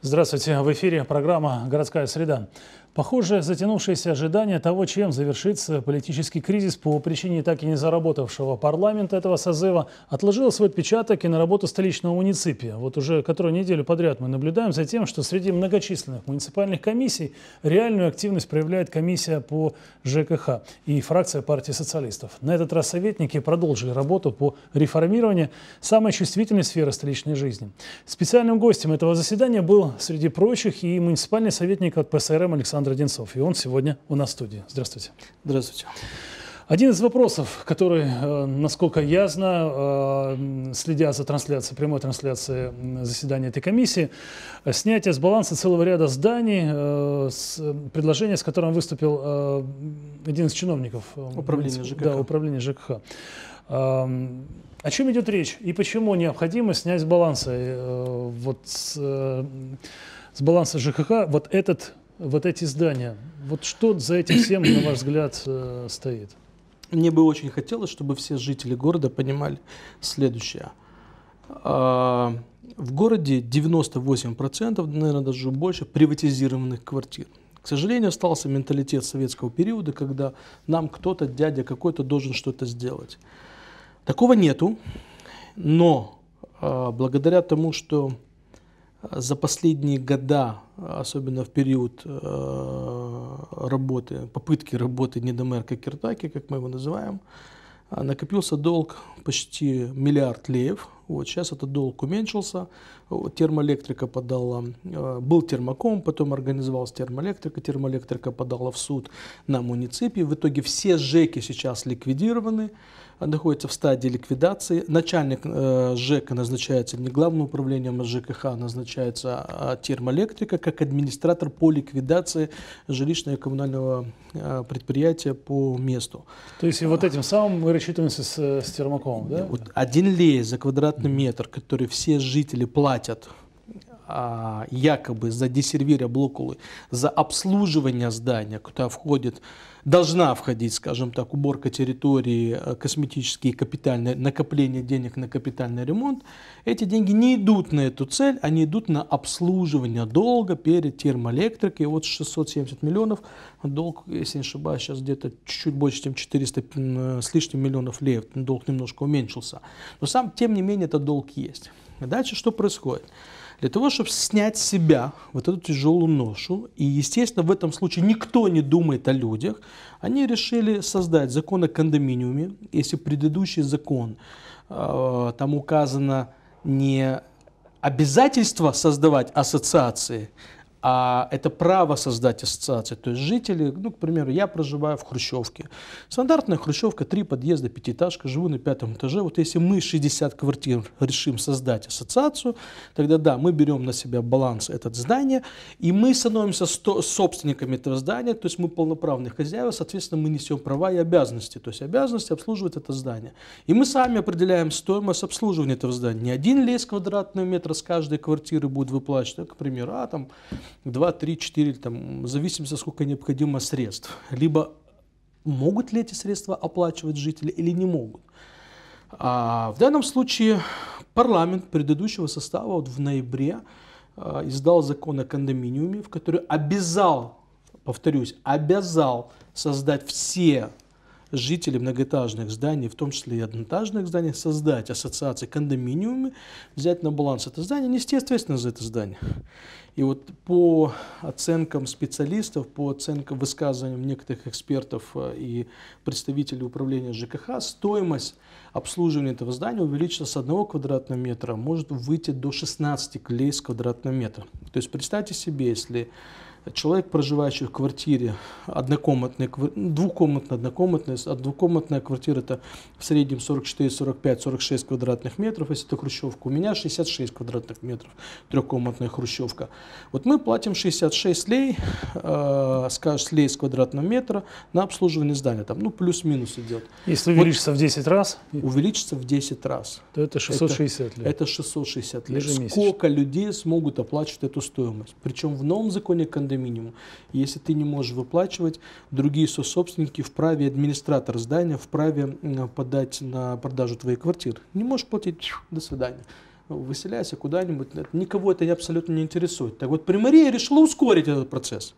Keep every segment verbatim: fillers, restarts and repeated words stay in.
Здравствуйте. В эфире программа «Городская среда». Похоже, затянувшееся ожидание того, чем завершится политический кризис по причине так и не заработавшего парламента этого созыва, отложило свой отпечаток и на работу столичного муниципия. Вот уже которую неделю подряд мы наблюдаем за тем, что среди многочисленных муниципальных комиссий реальную активность проявляет комиссия по ЖКХ и фракция партии социалистов. На этот раз советники продолжили работу по реформированию самой чувствительной сферы столичной жизни. Специальным гостем этого заседания был, среди прочих, и муниципальный советник от ПСРМ Александр Одинцов. И он сегодня у нас в студии. Здравствуйте. Здравствуйте. Один из вопросов, который, насколько я знаю, следя за трансляцией, прямой трансляцией заседания этой комиссии, снятие с баланса целого ряда зданий, предложение, с которым выступил один из чиновников управления ЖКХ. Да, управления ЖКХ. О чем идет речь и почему необходимо снять с баланса, вот, с, с баланса ЖКХ вот, этот, вот эти здания? Вот что за этим всем, на ваш взгляд, стоит? Мне бы очень хотелось, чтобы все жители города понимали следующее. В городе девяносто восемь процентов, наверное, даже больше, приватизированных квартир. К сожалению, остался менталитет советского периода, когда нам кто-то, дядя какой-то, должен что-то сделать. Такого нету, но э, благодаря тому, что за последние года, особенно в период э, работы, попытки работы недомерка Киртаки, как мы его называем, накопился долг почти миллиард леев. Вот, сейчас этот долг уменьшился. Термоэлектрика подала, э, был термоком, потом организовалась термоэлектрика. Термоэлектрика подала в суд на муниципии. В итоге все ЖЭКи сейчас ликвидированы, находятся в стадии ликвидации. Начальник э, ЖЭКа назначается не главным управлением ЖКХ, а назначается а термоэлектрика как администратор по ликвидации жилищного и коммунального э, предприятия по месту. То есть и вот этим самым мы рассчитываемся с, с термоком, да? Вот один лей за квадратный метр, который все жители платят а, якобы за десервир облокулы, за обслуживание здания, куда входит, должна входить, скажем так, уборка территории, косметические, капитальные, накопление денег на капитальный ремонт, эти деньги не идут на эту цель, они идут на обслуживание долга перед термоэлектрикой. И вот шестьсот семьдесят миллионов, долг, если не ошибаюсь, сейчас где-то чуть-чуть больше, чем четыреста с лишним миллионов леев, долг немножко уменьшился. Но сам, тем не менее, этот долг есть. А дальше что происходит? Для того, чтобы снять с себя вот эту тяжелую ношу, и, естественно, в этом случае никто не думает о людях, они решили создать закон о кондоминиуме. Если предыдущий закон, э, там указано не обязательство создавать ассоциации, а это право создать ассоциации. То есть жители, ну, к примеру, я проживаю в хрущевке. Стандартная хрущевка, три подъезда, пятиэтажка, живу на пятом этаже. Вот если мы шестьдесят квартир решим создать ассоциацию, тогда да, мы берем на себя баланс этого здания, и мы становимся собственниками этого здания, то есть мы полноправные хозяева, соответственно, мы несем права и обязанности, то есть обязанности обслуживать это здание. И мы сами определяем стоимость обслуживания этого здания. Не один лей с квадратного метра с каждой квартиры будет выплачивать, к примеру, а там два, три, четыре, там, в зависимости, сколько необходимо средств. Либо могут ли эти средства оплачивать жители или не могут. А в данном случае парламент предыдущего состава вот в ноябре а, издал закон о кондоминиуме, в который обязал, повторюсь, обязал создать все жители многоэтажных зданий, в том числе и одноэтажных зданий, создать ассоциации кондоминиумы, взять на баланс это здание, нести ответственность за это здание. И вот по оценкам специалистов, по оценкам высказываниям некоторых экспертов и представителей управления ЖКХ, стоимость обслуживания этого здания увеличится с одного квадратного метра, может выйти до шестнадцати лей с квадратного метра. То есть представьте себе, если человек, проживающий в квартире однокомнатной, двухкомнатная, однокомнатная, а двухкомнатная квартира это в среднем сорок четыре, сорок пять, сорок шесть квадратных метров, если это хрущевка. У меня шестьдесят шесть квадратных метров, трехкомнатная хрущевка. Вот мы платим шестьдесят шесть лей, э, скажем, лей с квадратного метра на обслуживание здания. Там, ну, плюс-минус идет. Если увеличится вот, в десять раз? Увеличится в десять раз. То это шестьсот шестьдесят лей. Это шестьсот шестьдесят лей. Сколько людей смогут оплачивать эту стоимость? Причем в новом законе кондоминиума минимум. Если ты не можешь выплачивать, другие сособственники вправе, администратор здания вправе подать на продажу твоей квартиры. Не можешь платить, до свидания. выселяйся куда-нибудь. Никого это абсолютно не интересует. Так вот, Примария решила ускорить этот процесс.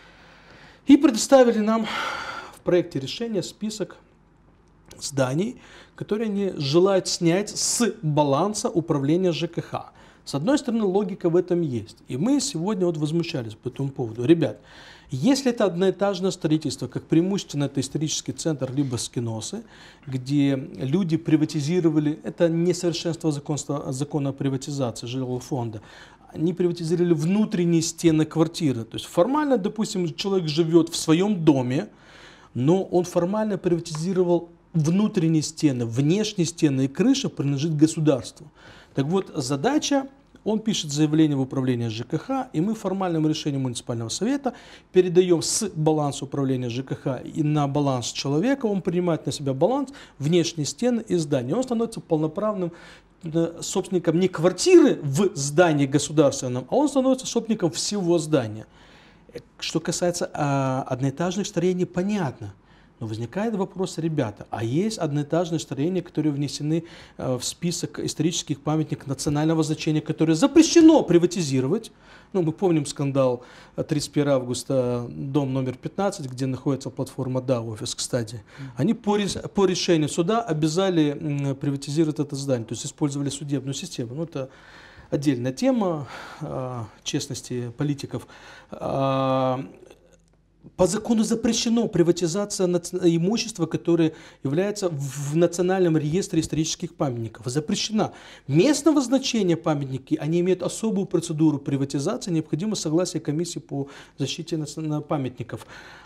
И предоставили нам в проекте решения список зданий, которые они желают снять с баланса управления ЖКХ. С одной стороны, логика в этом есть. И мы сегодня вот возмущались по этому поводу. Ребят, если это одноэтажное строительство, как преимущественно это исторический центр, либо скиносы, где люди приватизировали, это несовершенство закона, закона о приватизации жилого фонда, они приватизировали внутренние стены квартиры. То есть формально, допустим, человек живет в своем доме, но он формально приватизировал внутренние стены, внешние стены и крыша принадлежит государству. Так вот, задача, он пишет заявление в управление ЖКХ, и мы формальным решением муниципального совета передаем с баланса управления ЖКХ и на баланс человека, он принимает на себя баланс, внешние стены и здания. Он становится полноправным собственником не квартиры в здании государственном, а он становится собственником всего здания. Что касается а, одноэтажных строений, понятно. Но возникает вопрос, ребята, а есть одноэтажные строения, которые внесены э, в список исторических памятников национального значения, которые запрещено приватизировать. Ну, мы помним скандал тридцать первого августа, дом номер пятнадцать, где находится платформа ДА, офис, кстати. Они по, по решению суда обязали м, приватизировать это здание, то есть использовали судебную систему. Ну, это отдельная тема э, честности политиков. Э, По закону запрещено приватизация имущества, которое является в национальном реестре исторических памятников. Запрещена. Местного значения памятники, они имеют особую процедуру приватизации, необходимо согласие комиссии по защите памятников.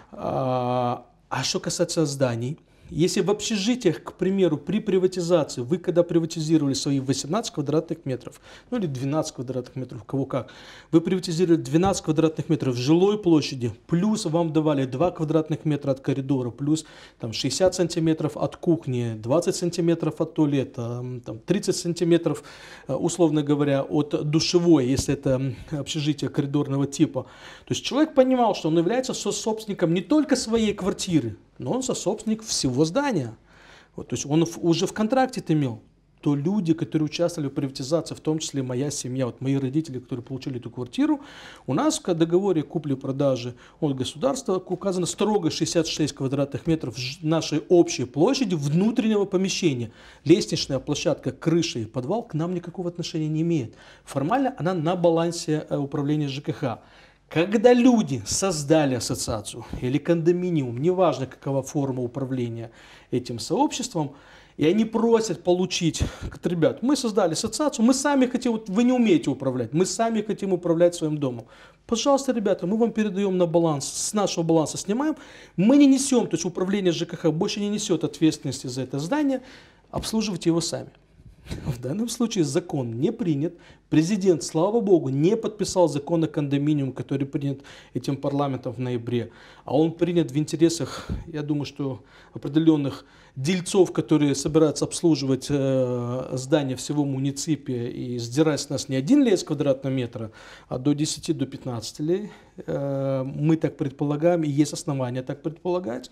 А что касается зданий, если в общежитиях, к примеру, при приватизации, вы когда приватизировали свои восемнадцать квадратных метров, ну или двенадцать квадратных метров, у кого как, вы приватизировали двенадцать квадратных метров жилой площади, плюс вам давали два квадратных метра от коридора, плюс там, шестьдесят сантиметров от кухни, двадцать сантиметров от туалета, там, тридцать сантиметров, условно говоря, от душевой, если это общежитие коридорного типа. То есть человек понимал, что он является собственником не только своей квартиры, но он сособственник всего здания. Вот, то есть он уже в контракте это имел. То люди, которые участвовали в приватизации, в том числе моя семья, вот мои родители, которые получили эту квартиру, у нас в договоре купли-продажи от государства указано строго шестьдесят шесть квадратных метров нашей общей площади внутреннего помещения. Лестничная площадка, крыша и подвал к нам никакого отношения не имеет. Формально она на балансе управления ЖКХ. Когда люди создали ассоциацию или кондоминиум, неважно какова форма управления этим сообществом, и они просят получить, говорят, ребят, мы создали ассоциацию, мы сами хотим, вот вы не умеете управлять, мы сами хотим управлять своим домом. Пожалуйста, ребята, мы вам передаем на баланс, с нашего баланса снимаем, мы не несем, то есть управление ЖКХ больше не несет ответственности за это здание, обслуживайте его сами. В данном случае закон не принят. Президент, слава богу, не подписал закон о кондоминиум, который принят этим парламентом в ноябре. А он принят в интересах, я думаю, что определенных дельцов, которые собираются обслуживать э, здания всего муниципия и сдирать с нас не один лес квадратного метра, а до десяти, до пятнадцати лей. Э, мы так предполагаем, и есть основания так предполагать.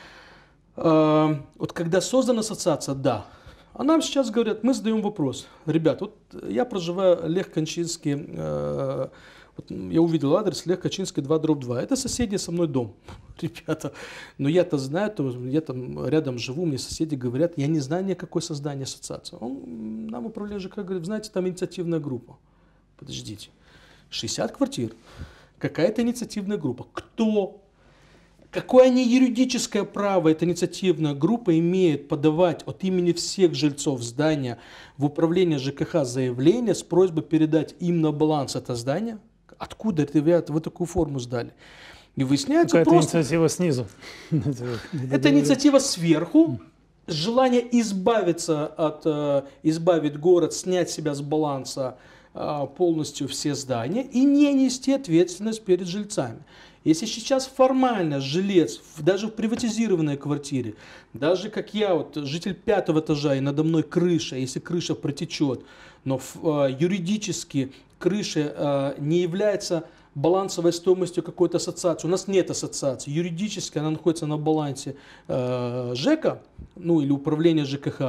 Э, вот когда создана ассоциация, да. А нам сейчас говорят, мы задаем вопрос. Ребят, вот я проживаю Лех Кончинский, э, вот я увидел адрес Лех Кончинский два дробь два. Это соседний со мной дом. Ребята, но я-то знаю, то я там рядом живу, мне соседи говорят, я не знаю ни о какой создании ассоциации. Он, нам управляющий ЖКХ говорит, знаете, там инициативная группа. Подождите, шестьдесят квартир, какая-то инициативная группа. Кто? Какое они юридическое право эта инициативная группа имеет подавать от имени всех жильцов здания в управление ЖКХ заявление с просьбой передать им на баланс это здание? Откуда это, ребята, вы такую форму сдали? И выясняется Какая-то просто... инициатива снизу. Это инициатива сверху, желание избавиться от, избавить город, снять себя с баланса полностью все здания и не нести ответственность перед жильцами. Если сейчас формально жилец, даже в приватизированной квартире, даже как я, вот, житель пятого этажа, и надо мной крыша, если крыша протечет, но э, юридически крыша э, не является балансовой стоимостью какой-то ассоциации. У нас нет ассоциации. Юридически она находится на балансе э, ЖЭКа, ну или управления ЖКХ,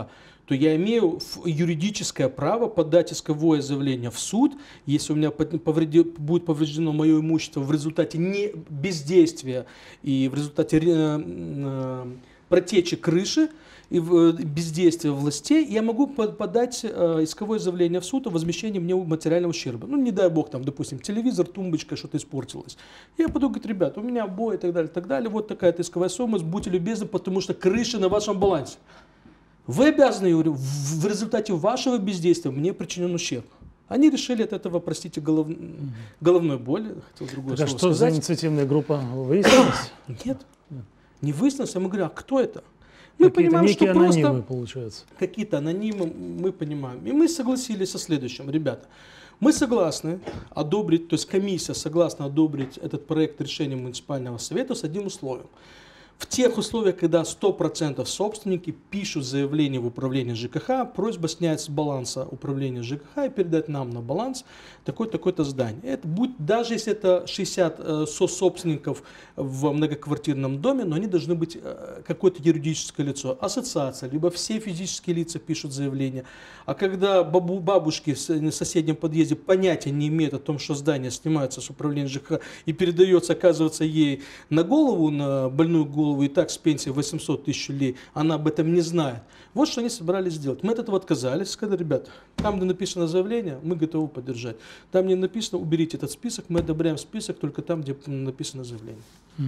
то я имею юридическое право подать исковое заявление в суд, если у меня повреди, будет повреждено мое имущество в результате не бездействия и в результате э, протечи крыши и в бездействия властей, я могу подать э, исковое заявление в суд о возмещении мне материального ущерба. Ну, не дай бог, там, допустим, телевизор, тумбочка, что-то испортилось. Я пойду, говорит, ребята, у меня обои и так далее, так далее, вот такая-то исковая сумма, будьте любезны, потому что крыша на вашем балансе. Вы обязаны, я говорю, в результате вашего бездействия мне причинен ущерб. Они решили от этого, простите, голов... головной боли. Хотел другое так, слово а что сказать. за инициативная группа? Выяснилось? Нет, не выяснилось. Мы говорим, а кто это? Мы Какие-то понимаем, некие что анонимы, просто получается. какие-то анонимы, мы понимаем. И мы согласились со следующим, ребята. Мы согласны одобрить, то есть комиссия согласна одобрить этот проект решения муниципального совета с одним условием. В тех условиях, когда сто процентов собственники пишут заявление в управление ЖКХ, просьба снять с баланса управления ЖКХ и передать нам на баланс такое-то здание. Это будет, даже если это шестьдесят э, сособственников в многоквартирном доме, но они должны быть э, какое-то юридическое лицо, ассоциация, либо все физические лица пишут заявление. А когда бабу, бабушки в соседнем подъезде понятия не имеют о том, что здание снимается с управления ЖКХ и передается, оказывается, ей на голову, на больную голову, и так с пенсии восемьсот тысяч рублей, она об этом не знает. Вот что они собирались сделать. Мы от этого отказались, сказали, ребята, там, где написано заявление, мы готовы поддержать. Там, где написано, уберите этот список, мы одобряем список только там, где написано заявление.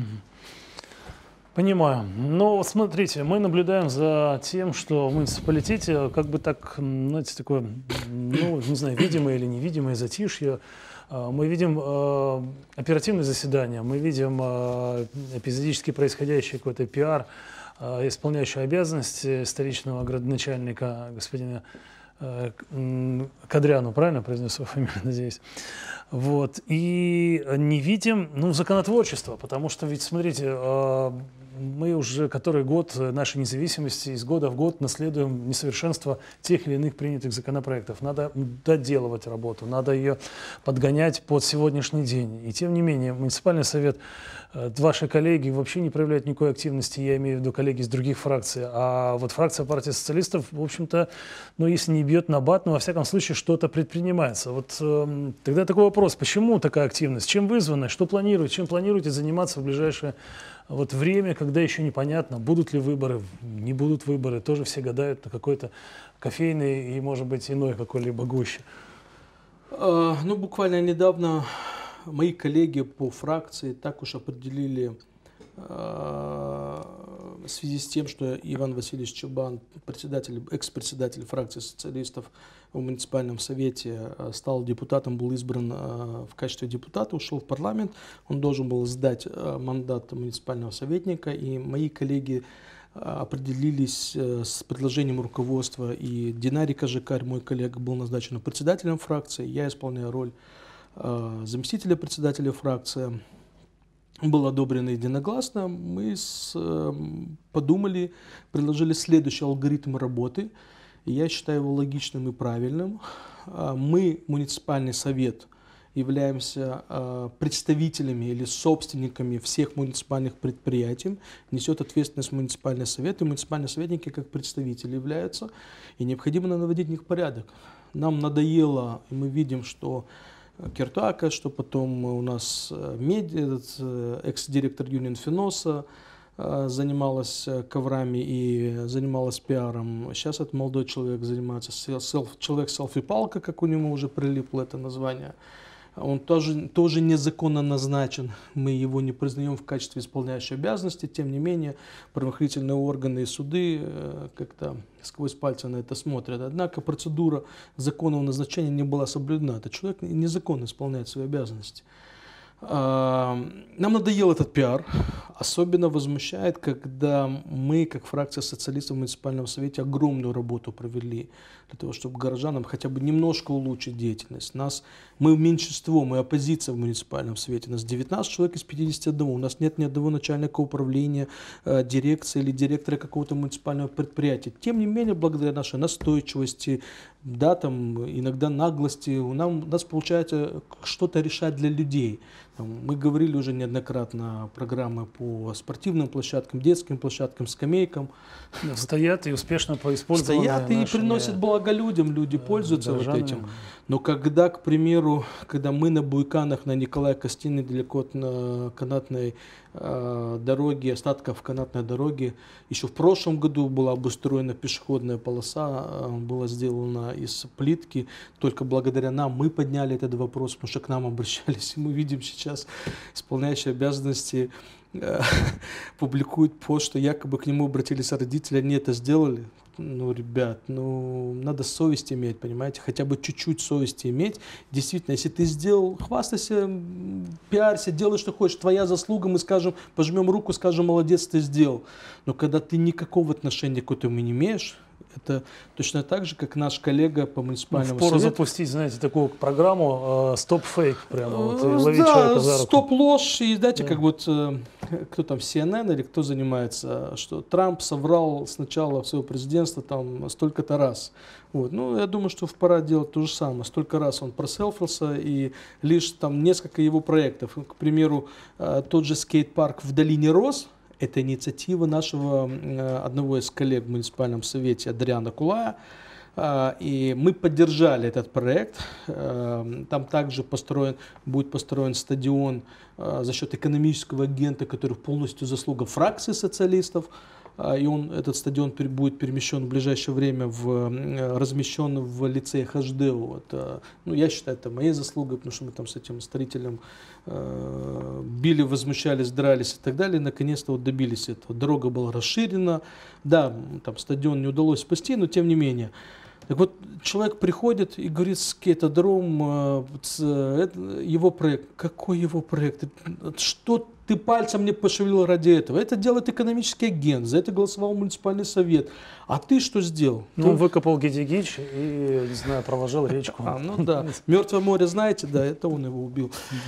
Понимаю. Но смотрите, мы наблюдаем за тем, что в муниципалитете как бы так, знаете, такое, ну, не знаю, видимое или невидимое затишье. Мы видим э, оперативные заседания, мы видим э, эпизодически происходящий какой-то пиар, э, исполняющий обязанности столичного градоначальника господина э, Кадряну, правильно произнес свою фамилию, надеюсь. Вот. И не видим, ну, законотворчество, потому что ведь, смотрите, э, мы уже который год нашей независимости из года в год наследуем несовершенство тех или иных принятых законопроектов. Надо доделывать работу, надо ее подгонять под сегодняшний день. И тем не менее, муниципальный совет, ваши коллеги вообще не проявляют никакой активности, я имею в виду коллеги из других фракций. А вот фракция партии социалистов, в общем-то, ну, если не бьет на бат, но во всяком случае что-то предпринимается. Вот э, тогда такой вопрос, почему такая активность, чем вызвана, что планируете, чем планируете заниматься в ближайшее вот время, когда еще непонятно, будут ли выборы, не будут выборы, тоже все гадают на какой-то кофейный и, может быть, иной какой-либо гуще. А, ну, буквально недавно мои коллеги по фракции так уж определили, а, в связи с тем, что Иван Васильевич Чубан, председатель, экс-председатель фракции социалистов в муниципальном совете, стал депутатом, был избран в качестве депутата, ушел в парламент. Он должен был сдать мандат муниципального советника, и мои коллеги определились с предложением руководства, и Динарий Кожикарь, мой коллега, был назначен председателем фракции, я исполняю роль заместителя председателя фракции. Был одобрен единогласно. Мы с, подумали, предложили следующий алгоритм работы. Я считаю его логичным и правильным. Мы, муниципальный совет, являемся представителями или собственниками всех муниципальных предприятий. Несет ответственность муниципальный совет, и муниципальные советники как представители являются. И необходимо наводить в них порядок. Нам надоело, и мы видим, что Киртуака, что потом у нас меди, экс-директор Юнинфиноса занималась коврами и занималась пиаром. Сейчас этот молодой человек занимается, селф, человек селфи-палка, как у него уже прилипло это название. Он тоже, тоже незаконно назначен, мы его не признаем в качестве исполняющей обязанности, тем не менее правоохранительные органы и суды как-то сквозь пальцы на это смотрят. Однако процедура законного назначения не была соблюдена, этот человек незаконно исполняет свои обязанности. Нам надоел этот пиар, особенно возмущает, когда мы, как фракция социалистов в муниципальном совете, огромную работу провели для того, чтобы горожанам хотя бы немножко улучшить деятельность. Нас, мы меньшинство, мы оппозиция в муниципальном совете, нас девятнадцать человек из пятидесяти одного, у нас нет ни одного начальника управления, дирекции или директора какого-то муниципального предприятия. Тем не менее, благодаря нашей настойчивости, да, там иногда наглости, у нас, у нас получается что-то решать для людей. Там, мы говорили уже неоднократно программы по спортивным площадкам, детским площадкам, скамейкам. Стоят и успешно поиспользованы. Стоят и приносят благо людям, люди пользуются вот этим. Но когда, к примеру, когда мы на Буйканах, на Николая Костины, далеко от на канатной э, дороге, остатков канатной дороги, еще в прошлом году была обустроена пешеходная полоса, э, была сделана из плитки. Только благодаря нам мы подняли этот вопрос, потому что к нам обращались. И мы видим сейчас исполняющие обязанности э, публикует пост, что якобы к нему обратились родители, они это сделали. Ну, ребят, ну, надо совесть иметь, понимаете, хотя бы чуть-чуть совести иметь. Действительно, если ты сделал, хвастайся, пиарься, делай, что хочешь, твоя заслуга, мы скажем, пожмем руку, скажем, молодец, ты сделал. Но когда ты никакого отношения к этому не имеешь, это точно так же, как наш коллега по муниципальному Впору совету. запустить, знаете, такую программу «Стоп-фейк», прямо вот, и Э, ловить да, человека за руку. стоп-ложь, и знаете, Да. как вот, э, кто там, си эн эн или кто занимается, что Трамп соврал с начала своего президентства там столько-то раз. Вот. Ну, я думаю, что пора делать то же самое. Столько раз он проселфился, и лишь там несколько его проектов. К примеру, э, тот же скейт-парк в Долине Роз, это инициатива нашего э, одного из коллег в муниципальном совете, Адриана Кулая. Э, и мы поддержали этот проект. Э, там также построен, будет построен стадион э, за счет экономического агента, который полностью заслуга фракции социалистов. Э, и он, этот стадион пер, будет перемещен в ближайшее время, в, э, размещен в лицее Хашдеу. Это, ну, я считаю, это моей заслугой, потому что мы там с этим строителем э, били, возмущались, дрались и так далее. Наконец-то вот добились этого. Дорога была расширена. Да, там стадион не удалось спасти, но тем не менее. Так вот, человек приходит и говорит, скейтодром, э, э, его проект. Какой его проект? Что ты пальцем не пошевелил ради этого? Это делает экономический агент, за это голосовал муниципальный совет. А ты что сделал? Ну, Ты... выкопал Гедигич и, не знаю, проложил речку. А, ну да. Мертвое море, знаете, да, это он его убил.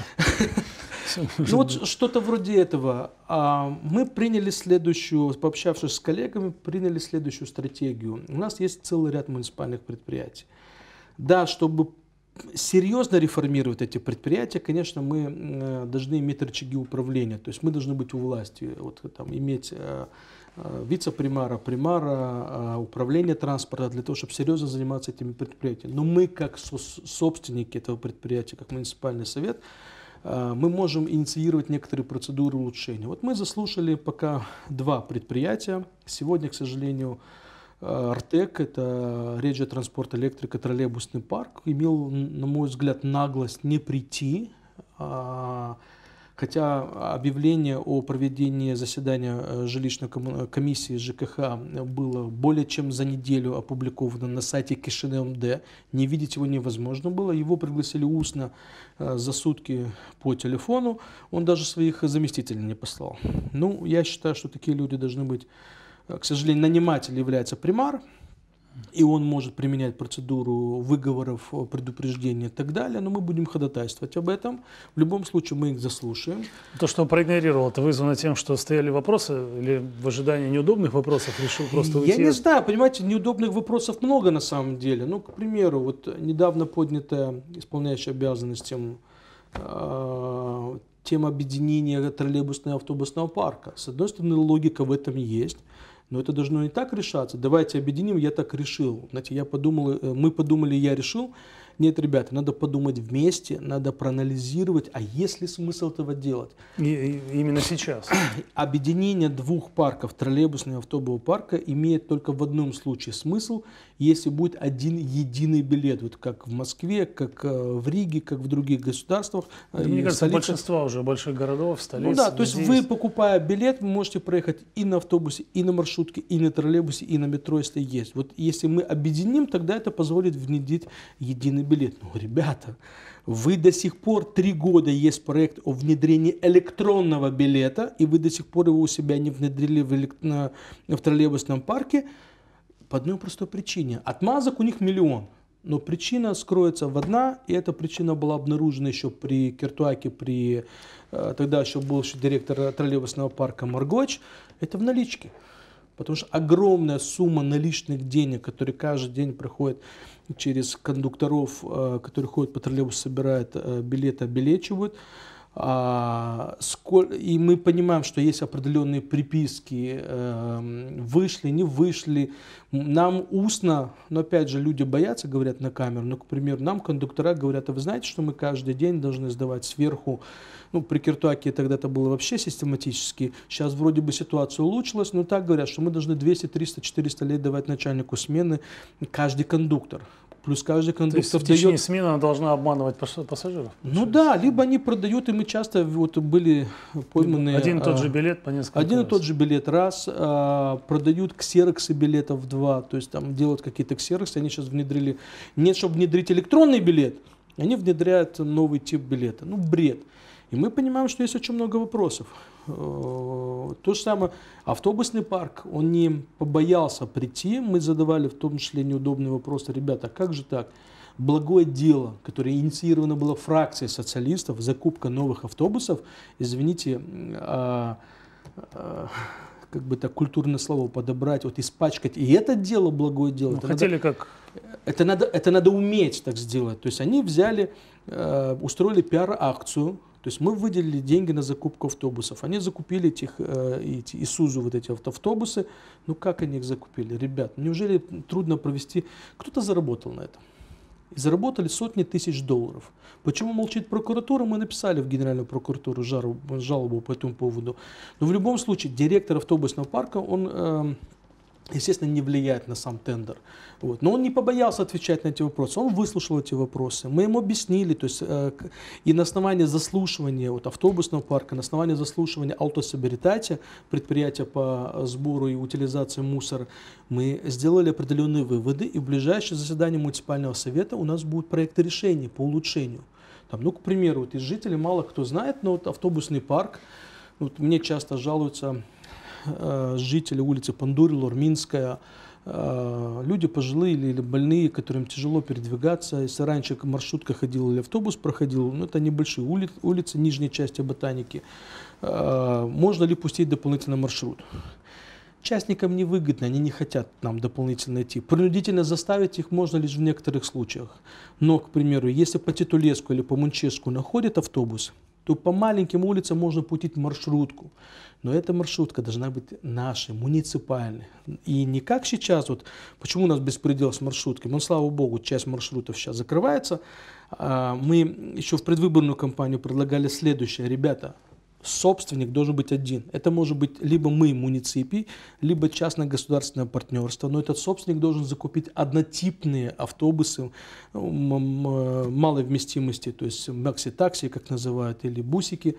Ну вот что-то вроде этого. Мы приняли следующую, пообщавшись с коллегами, приняли следующую стратегию. У нас есть целый ряд муниципальных предприятий. Да, чтобы серьезно реформировать эти предприятия, конечно, мы должны иметь рычаги управления. То есть мы должны быть у власти, вот, там, иметь вице-примара, примара, управление транспорта для того, чтобы серьезно заниматься этими предприятиями. Но мы, как собственники этого предприятия, как муниципальный совет, мы можем инициировать некоторые процедуры улучшения. Вот мы заслушали пока два предприятия. Сегодня, к сожалению, Артек, это Реджия Транспорт Электрика, троллейбусный парк, имел, на мой взгляд, наглость не прийти, хотя объявление о проведении заседания жилищной комиссии ЖКХ было более чем за неделю опубликовано на сайте КишиневМД. Не видеть его невозможно было. Его пригласили устно за сутки по телефону. Он даже своих заместителей не послал. Ну, я считаю, что такие люди должны быть. К сожалению, наниматель является примар, и он может применять процедуру выговоров, предупреждений и так далее, но мы будем ходатайствовать об этом. В любом случае мы их заслушаем. То, что он проигнорировал, это вызвано тем, что стояли вопросы, или в ожидании неудобных вопросов решил просто уйти? Я не знаю, понимаете, неудобных вопросов много на самом деле. Ну, к примеру, вот недавно поднятая исполняющая обязанностям э, тема объединения троллейбусного и автобусного парка. С одной стороны, логика в этом есть. Но это должно не так решаться. Давайте объединим, я так решил. Знаете, я подумал, мы подумали, я решил. Нет, ребята, надо подумать вместе, надо проанализировать, а есть ли смысл этого делать? И, и, именно сейчас. Объединение двух парков, троллейбусного и автобусного парка, имеет только в одном случае смысл, если будет один единый билет. Вот как в Москве, как в Риге, как в других государствах. Да, мне кажется, большинство уже больших городов, столиц. Ну да, то есть вы, покупая билет, вы можете проехать и на автобусе, и на маршрутке, и на троллейбусе, и на метро, если есть. Вот если мы объединим, тогда это позволит внедрить единый билет. Ну, ребята, вы до сих пор три года есть проект о внедрении электронного билета, и вы до сих пор его у себя не внедрили в, элект... на... в троллейбусном парке по одной простой причине. Отмазок у них миллион. Но причина скроется в одна, и эта причина была обнаружена еще при Киртуаке, при, тогда еще был еще директор троллейбусного парка Маргоч, это в наличке. Потому что огромная сумма наличных денег, которые каждый день проходят через кондукторов, которые ходят по троллейбусу, собирают билеты, обелечивают. И мы понимаем, что есть определенные приписки, вышли, не вышли. Нам устно, но опять же люди боятся, говорят на камеру, но, к примеру, нам кондуктора говорят: а вы знаете, что мы каждый день должны сдавать сверху, ну, при Киртуаке тогда это было вообще систематически, сейчас вроде бы ситуация улучшилась, но так говорят, что мы должны двести, триста, четыреста лет давать начальнику смены каждый кондуктор. Плюс каждый кондуктор в течение дает... смены она должна обманывать пассажиров? Ну да, либо они продают, и мы часто вот были пойманы... Один и тот же билет по несколько Один раз. и тот же билет раз, а, продают ксероксы билетов два, то есть там делают какие-то ксероксы, они сейчас внедрили... Нет, чтобы внедрить электронный билет, они внедряют новый тип билета. Ну, бред. И мы понимаем, что есть очень много вопросов. То же самое, автобусный парк, он не побоялся прийти, мы задавали в том числе неудобные вопросы: ребята, как же так? Благое дело, которое инициировано было фракцией социалистов, закупка новых автобусов, извините, а, а, как бы так культурное слово подобрать, вот испачкать, и это дело, благое дело. Ну, это хотели надо, как... Это надо, это надо уметь так сделать. То есть они взяли, э, устроили пиар-акцию. То есть мы выделили деньги на закупку автобусов. Они закупили этих, э, эти Исузу, вот эти автобусы. Ну как они их закупили? Ребят, неужели трудно провести? Кто-то заработал на этом. И заработали сотни тысяч долларов. Почему молчит прокуратура? Мы написали в Генеральную прокуратуру жалобу, жалобу по этому поводу. Но в любом случае директор автобусного парка, он... Э, естественно, не влияет на сам тендер. Вот. Но он не побоялся отвечать на эти вопросы. Он выслушал эти вопросы. Мы ему объяснили. То есть, э, и на основании заслушивания вот, автобусного парка, на основании заслушивания Autosобиритати, предприятия по сбору и утилизации мусора, мы сделали определенные выводы. И в ближайшее заседание муниципального совета у нас будут проекты решений по улучшению. Там, ну, к примеру, вот из жителей мало кто знает, но вот автобусный парк, вот мне часто жалуются жители улицы Пандурил, Урминская, люди пожилые или больные, которым тяжело передвигаться. Если раньше маршрутка ходила или автобус проходил, ну, это небольшие ули, улицы нижней части Ботаники, можно ли пустить дополнительный маршрут? Частникам невыгодно, они не хотят нам дополнительно идти. Принудительно заставить их можно лишь в некоторых случаях. Но, к примеру, если по Титулеску или по Мунческу находит автобус, то по маленьким улицам можно пустить маршрутку. Но эта маршрутка должна быть нашей, муниципальной. И не как сейчас, вот почему у нас беспредел с маршрутками. Ну, слава богу, часть маршрутов сейчас закрывается. Мы еще в предвыборную кампанию предлагали следующее. Ребята, собственник должен быть один. Это может быть либо мы, муниципий, либо частно-государственное партнерство. Но этот собственник должен закупить однотипные автобусы малой вместимости, то есть макси-такси, как называют, или бусики,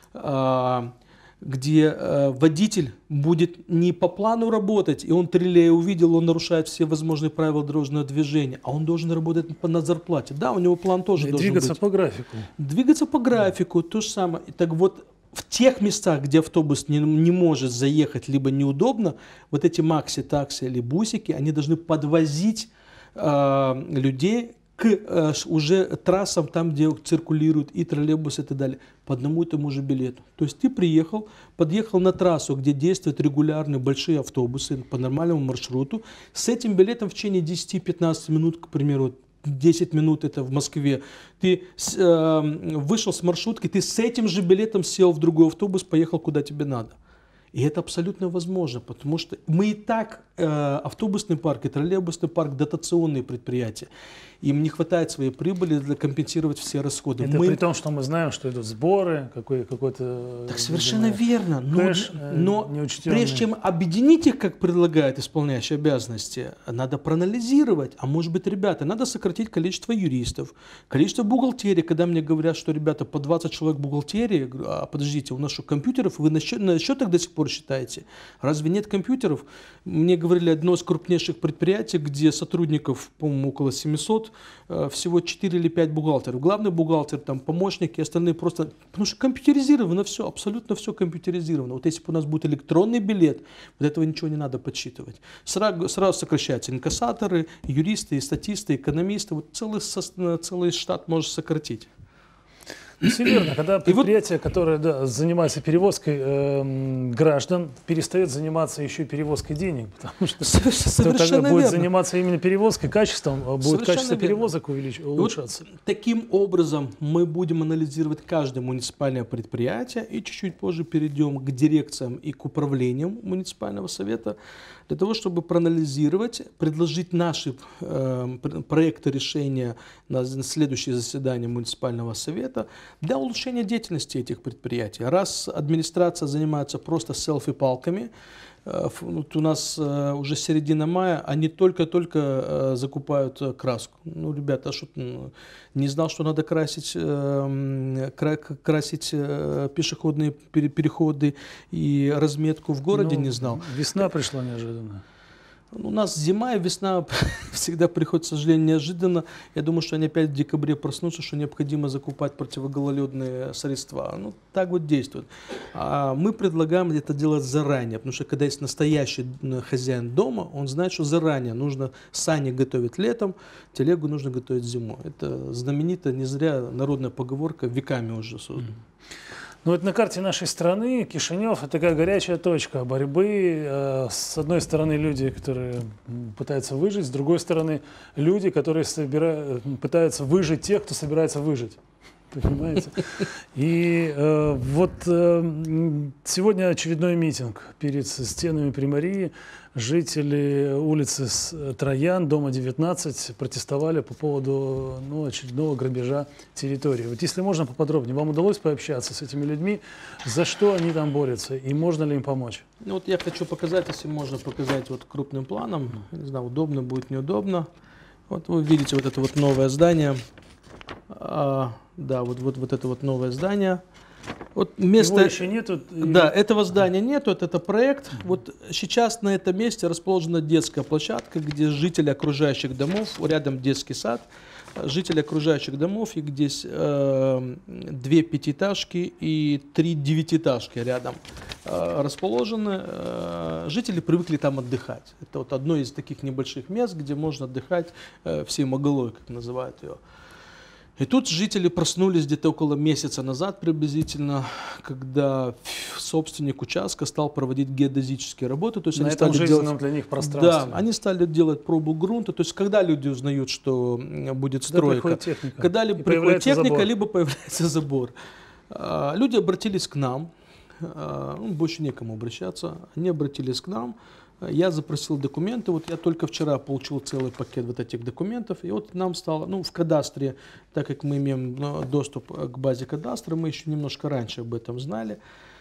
где э, водитель будет не по плану работать, и он триллея увидел, он нарушает все возможные правила дорожного движения, а он должен работать по, на зарплате. Да, у него план тоже и должен двигаться быть. по графику. Двигаться по графику, то же самое. Так вот, в тех местах, где автобус не, не может заехать, либо неудобно, вот эти макси-такси или бусики, они должны подвозить э, людей к э, уже трассам, там, где циркулируют и троллейбусы и так далее, по одному и тому же билету. То есть ты приехал, подъехал на трассу, где действуют регулярные большие автобусы по нормальному маршруту, с этим билетом в течение десяти-пятнадцати минут, к примеру, десять минут это в Москве, ты э, вышел с маршрутки, ты с этим же билетом сел в другой автобус, поехал куда тебе надо. И это абсолютно возможно, потому что мы и так, э, автобусный парк и троллейбусный парк, дотационные предприятия. Им не хватает своей прибыли для компенсировать все расходы. Это мы... при том, что мы знаем, что идут сборы, какой, какой-то... Так совершенно верно. Но, кэш, но прежде чем объединить их, как предлагает исполняющий обязанности, надо проанализировать. А может быть, ребята, надо сократить количество юристов, количество бухгалтерии. Когда мне говорят, что, ребята, по двадцать человек бухгалтерии, я говорю: а подождите, у нас что, компьютеров? Вы на, счет, на счетах до сих пор считаете? Разве нет компьютеров? Мне говорили, одно из крупнейших предприятий, где сотрудников, по-моему, около семисот, всего четыре или пять бухгалтеров. Главный бухгалтер, там, помощники, остальные просто... Потому что компьютеризировано все, абсолютно все компьютеризировано. Вот если бы у нас будет электронный билет, вот этого ничего не надо подсчитывать. Сразу, сразу сокращаются инкассаторы, юристы, статисты, экономисты. Вот целый, целый штат можно сократить. Все верно. Когда предприятие, которое да, занимается перевозкой э, граждан, перестает заниматься еще и перевозкой денег, потому что кто тогда будет верно. заниматься именно перевозкой, качеством, будет Совершенно качество верно. перевозок увелич... улучшаться. Вот таким образом мы будем анализировать каждое муниципальное предприятие и чуть-чуть позже перейдем к дирекциям и к управлениям муниципального совета для того, чтобы проанализировать, предложить наши э, проекты решения на следующее заседание муниципального совета для улучшения деятельности этих предприятий. Раз администрация занимается просто селфи-палками, э, вот у нас э, уже середина мая, они только-только э, закупают краску. Ну, ребята, что не знал, что надо красить, э, кра красить э, пешеходные переходы и разметку в городе, ну, не знал. Весна пришла неожиданно. У нас зима и весна всегда приходит, к сожалению, неожиданно. Я думаю, что они опять в декабре проснутся, что необходимо закупать противогололедные средства. Ну, так вот действует. А мы предлагаем это делать заранее, потому что когда есть настоящий хозяин дома, он знает, что заранее нужно сани готовить летом, телегу нужно готовить зимой. Это знаменитая, не зря народная поговорка, веками уже создана. Ну, вот на карте нашей страны Кишинев – это такая горячая точка борьбы. С одной стороны, люди, которые пытаются выжить, с другой стороны, люди, которые собира... пытаются выжить тех, кто собирается выжить. Понимаете? И э, вот э, сегодня очередной митинг перед стенами Приморьи. Жители улицы Троян, дома девятнадцать, протестовали по поводу ну, очередного грабежа территории. Вот если можно поподробнее, вам удалось пообщаться с этими людьми, за что они там борются и можно ли им помочь? Ну, вот я хочу показать, если можно показать вот крупным планом, не знаю, удобно будет, неудобно. Вот вы видите вот это вот новое здание. А, да, вот, вот, вот это вот новое здание. Вот место... Его еще нету? Да, этого здания нету, это, это проект. Вот сейчас на этом месте расположена детская площадка, где жители окружающих домов, рядом детский сад, жители окружающих домов, и где э, две пятиэтажки и три девятиэтажки рядом э, расположены. Э, жители привыкли там отдыхать. Это вот одно из таких небольших мест, где можно отдыхать э, всей Моголой, как называют ее. И тут жители проснулись где-то около месяца назад приблизительно, когда собственник участка стал проводить геодезические работы. То есть на они этом стали жизненном делать, для них пространстве. Да, они стали делать пробу грунта. То есть когда люди узнают, что будет стройка, когда приходит техника, когда либо приходит техника, забор. либо появляется забор. Люди обратились к нам, ну, больше некому обращаться, они обратились к нам. Я запросил документы, вот я только вчера получил целый пакет вот этих документов, и вот нам стало, ну, в кадастре, так как мы имеем доступ к базе кадастра, мы еще немножко раньше об этом знали.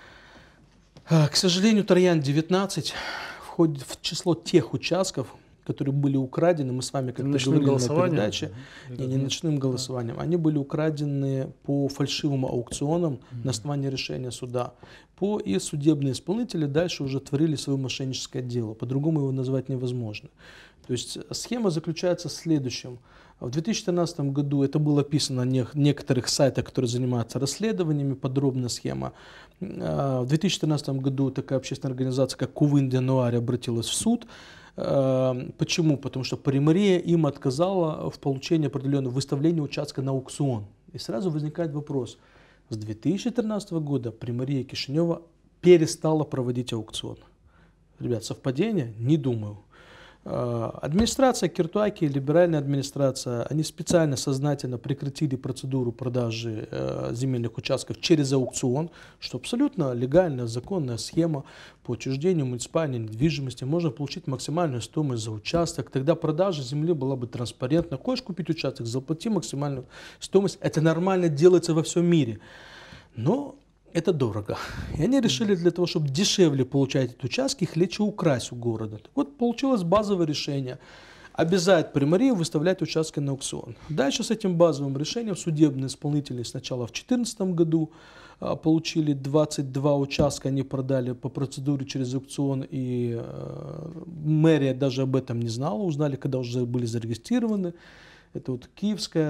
К сожалению, Троян девятнадцать входит в число тех участков, которые были украдены, мы с вами как-то говорили на передаче, не, не ночным голосованием, они были украдены по фальшивым аукционам mm-hmm. на основании решения суда. По и судебные исполнители дальше уже творили свое мошенническое дело, по-другому его назвать невозможно. То есть схема заключается в следующем. В две тысячи тринадцатом году это было описано на некоторых сайтах, которые занимаются расследованиями, подробная схема. В две тысячи тринадцатом году такая общественная организация, как Кувын де Нуаре, обратилась в суд. Почему? Потому что Приморье им отказала в получении определенного выставления участка на аукцион. И сразу возникает вопрос. С две тысячи тринадцатого года Приморье Кишинева перестала проводить аукцион. Ребят, совпадение? Не думаю. Администрация Киртуаки, либеральная администрация, они специально, сознательно прекратили процедуру продажи э, земельных участков через аукцион, что абсолютно легальная, законная схема по отчуждению муниципальной недвижимости. Можно получить максимальную стоимость за участок. Тогда продажа земли была бы транспарентна. Хочешь купить участок, заплати максимальную стоимость. Это нормально делается во всем мире. Но это дорого. И они решили для того, чтобы дешевле получать эти участки, их легче украсть у города. Так вот, получилось базовое решение. Обязать Приморье выставлять участки на аукцион. Дальше с этим базовым решением судебные исполнители сначала в две тысячи четырнадцатом году а, получили двадцать два участка, они продали по процедуре через аукцион, и а, мэрия даже об этом не знала, узнали, когда уже были зарегистрированы. Это вот Киевская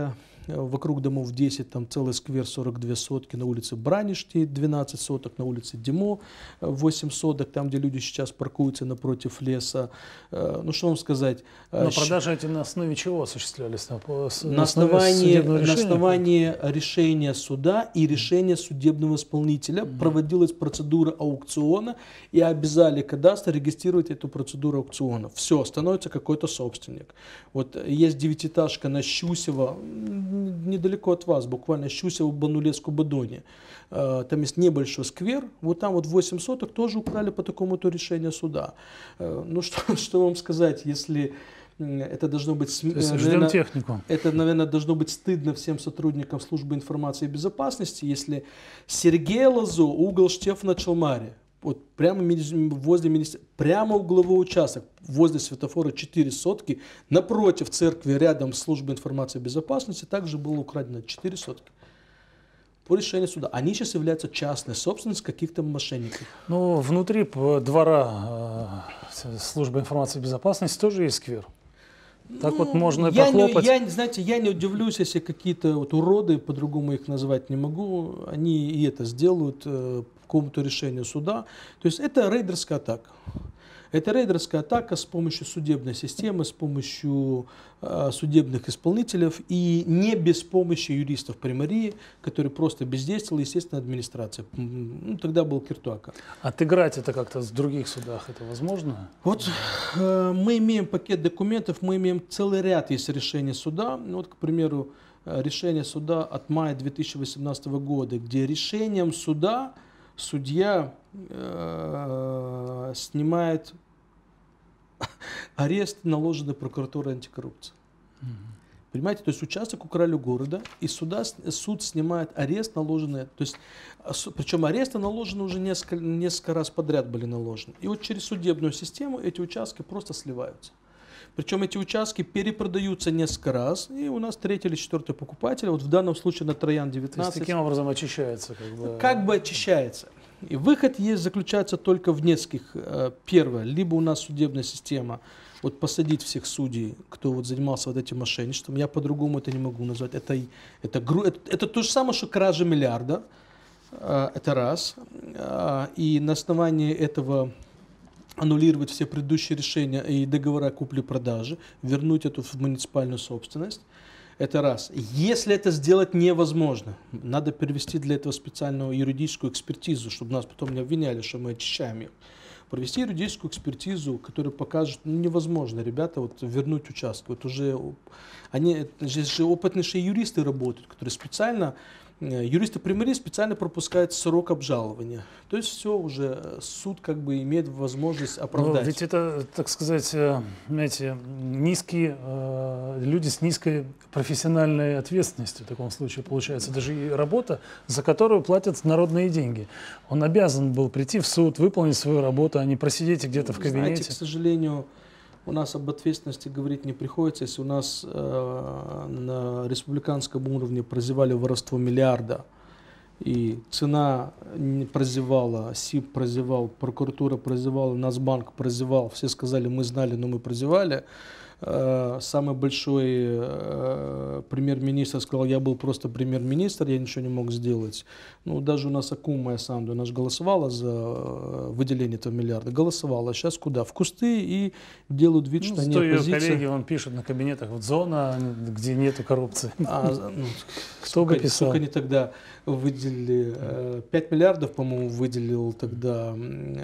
вокруг домов десять, там целый сквер, сорок две сотки, на улице Браништи двенадцать соток, на улице Димо восемь соток, там, где люди сейчас паркуются напротив леса. Ну, что вам сказать? Но продажи эти на основе чего осуществлялись? На, на, основании, на основании решения суда и решения судебного исполнителя mm-hmm. проводилась процедура аукциона, и обязали кадастр регистрировать эту процедуру аукциона. Все, становится какой-то собственник. Вот есть девятиэтажка на Щусево, недалеко от вас, буквально Щусево, Банулеску, Бадоне. Там есть небольшой сквер, вот там вот восемь соток тоже украли по такому-то решению суда. Ну что, что вам сказать, если это должно быть, наверное, технику. Это, наверное, должно быть стыдно всем сотрудникам службы информации и безопасности, если Сергей Лазо, угол Штефана Чалмари, вот прямо возле министерства, прямо угловой участок, возле светофора четыре сотки, напротив церкви, рядом с службой информации и безопасности, также было украдено четыре сотки. По решению суда. Они сейчас являются частной собственностью каких-то мошенников. Ну, внутри двора э, службы информации и безопасности тоже есть сквер. Так ну, вот можно я похлопать. Не, я, знаете, я не удивлюсь, если какие-то вот уроды, по-другому их назвать не могу, они и это сделают э, по какому-то решению суда. То есть это рейдерская атака. Это рейдерская атака с помощью судебной системы, с помощью э, судебных исполнителей и не без помощи юристов примарии, которые просто бездействовали, естественно, администрация. Ну, тогда был Киртуака. Отыграть это как-то в других судах, это возможно? Вот э, мы имеем пакет документов, мы имеем целый ряд есть решений суда. Вот, к примеру, решение суда от мая две тысячи восемнадцатого года, где решением суда судья э, снимает арест, наложенный прокуратурой антикоррупции. Mm-hmm. Понимаете, то есть участок украли у города, и суда, суд снимает арест, наложенный, то есть, причем аресты наложены уже несколько, несколько раз подряд были наложены. И вот через судебную систему эти участки просто сливаются. Причем эти участки перепродаются несколько раз, и у нас третий или четвертый покупатель, вот в данном случае на Троян девятнадцать. То есть таким образом очищается? Как бы, как бы очищается. И выход есть, заключается только в нескольких. Первое, либо у нас судебная система, вот посадить всех судей, кто вот занимался вот этим мошенничеством, я по-другому это не могу назвать. Это, это, это, это то же самое, что кража миллиарда, это раз. И на основании этого аннулировать все предыдущие решения и договора купли-продажи, вернуть это в муниципальную собственность. Это раз. Если это сделать невозможно, надо перевести для этого специальную юридическую экспертизу, чтобы нас потом не обвиняли, что мы очищаем их. Провести юридическую экспертизу, которая покажет, ну, невозможно, ребята, вот вернуть участки. Вот уже они, здесь же опытные юристы работают, которые специально, юристы примарии специально пропускают срок обжалования. То есть все, уже суд как бы имеет возможность оправдать. Но ведь это, так сказать, знаете, низкие, люди с низкой профессиональной ответственностью в таком случае получается. Даже и работа, за которую платят народные деньги. Он обязан был прийти в суд, выполнить свою работу, а не просидеть где-то в кабинете. Знаете, к сожалению, у нас об ответственности говорить не приходится. Если у нас э, на республиканском уровне прозевали воровство миллиарда, и цена прозевала, СИП прозевал, прокуратура прозевала, Нацбанк прозевал, все сказали, мы знали, но мы прозевали. Э, самый большой э, премьер-министр сказал, я был просто премьер-министр, я ничего не мог сделать. Ну, даже у нас Акума Санду, она же голосовала за выделение этого миллиарда, голосовала. Сейчас куда? В кусты, и делают вид, ну, что они оппозиция. Коллеги, он пишет на кабинетах, вот зона, где нету коррупции. А, ну, Кто сколько, бы писал? Сколько они тогда выделили? пять миллиардов, по-моему, выделил тогда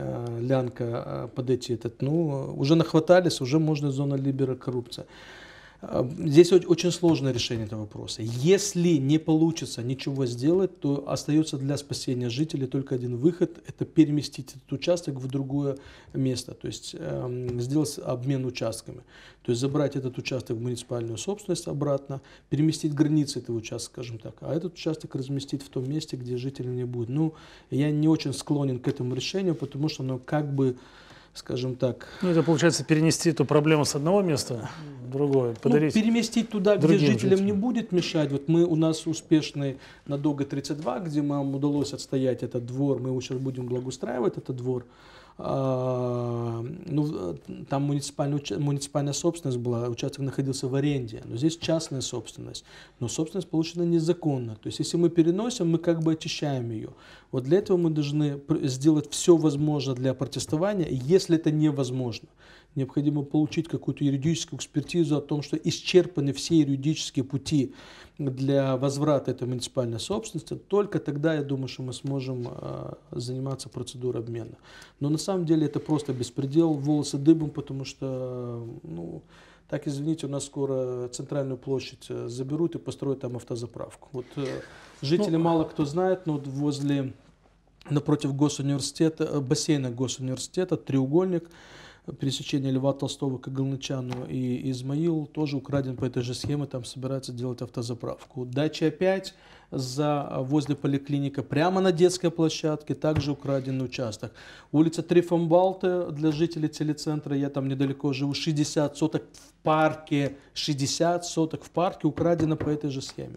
Лянка под эти, этот, ну, уже нахватались, уже можно зона либера коррупция. Здесь очень сложное решение этого вопроса. Если не получится ничего сделать, то остается для спасения жителей только один выход – это переместить этот участок в другое место, то есть э, сделать обмен участками. То есть забрать этот участок в муниципальную собственность обратно, переместить границы этого участка, скажем так, а этот участок разместить в том месте, где жителей не будет. Ну, я не очень склонен к этому решению, потому что оно как бы, скажем так... Ну, это получается перенести эту проблему с одного места в другое, подарить. Ну, переместить туда, где жителям, жителям не будет мешать. Вот мы, у нас успешный на Дога тридцать два, где нам удалось отстоять этот двор, мы его сейчас будем благоустраивать, этот двор. А, ну, там муниципальная, муниципальная собственность была, участок находился в аренде, но здесь частная собственность, но собственность получена незаконно. То есть, если мы переносим, мы как бы очищаем ее. Вот для этого мы должны сделать все возможное для протестования, если это невозможно. Необходимо получить какую-то юридическую экспертизу о том, что исчерпаны все юридические пути для возврата этой муниципальной собственности. Только тогда, я думаю, что мы сможем э, заниматься процедурой обмена. Но на самом деле это просто беспредел, волосы дыбом, потому что, ну, так извините, у нас скоро центральную площадь заберут и построят там автозаправку. Вот э, жители ну, мало кто знает, но вот возле, напротив госуниверситета, бассейна госуниверситета, треугольник, пересечение Льва Толстого к Галнычану и Измаил тоже украден по этой же схеме, там собираются делать автозаправку. Дача опять за, возле поликлиника, прямо на детской площадке, также украденный участок. Улица Трифонбалте для жителей телецентра, я там недалеко живу, шестьдесят соток в парке, шестьдесят соток в парке украдено по этой же схеме.